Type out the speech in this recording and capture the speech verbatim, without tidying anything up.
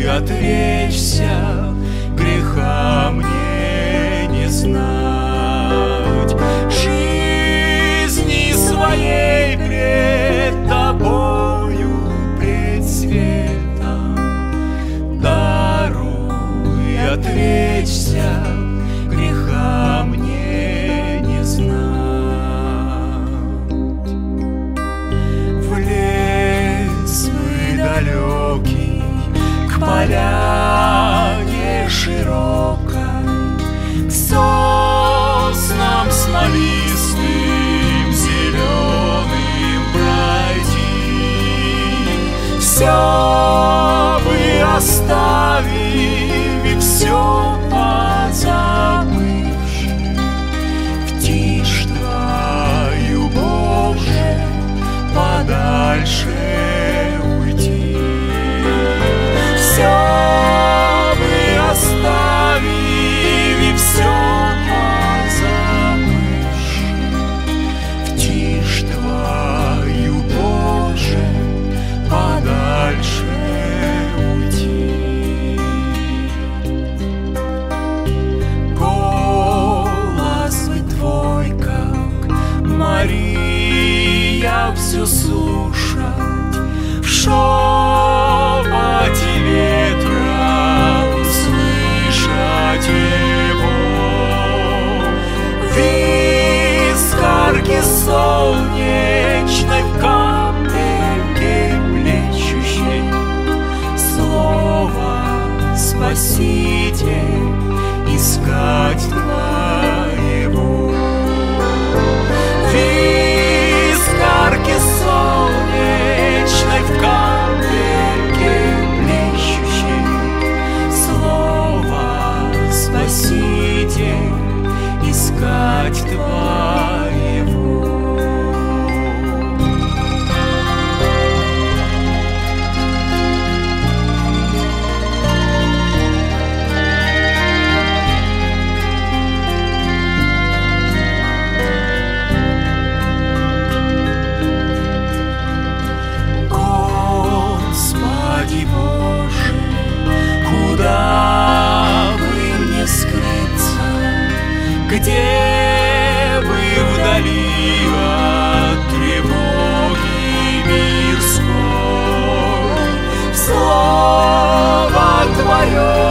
отречься, греха мне не знать. Жизни своей пред тобою, пред светом, даруй отречься, греха мне не знать. В лес вы далекий, к поляне широкой, к соснам смолистым, зеленым пройти. Все вы оставив и все позабывши, в тишь твою, Боже, подальше уйти. Все вы оставив и все позабывши, в тишь твою, Боже, подальше уйти. Голос вы твой, как Мария, все слушать, в шепоте ветра услышать его, в искорке солнечной, в капельке плещущей слово Спаситель искать твоего. В искорке солнечной, в капельке плещущей слово Спаситель искать твоего. Господи Боже, куда бы мне скрыться, где бы вдали от тревоги мирской, слово Твое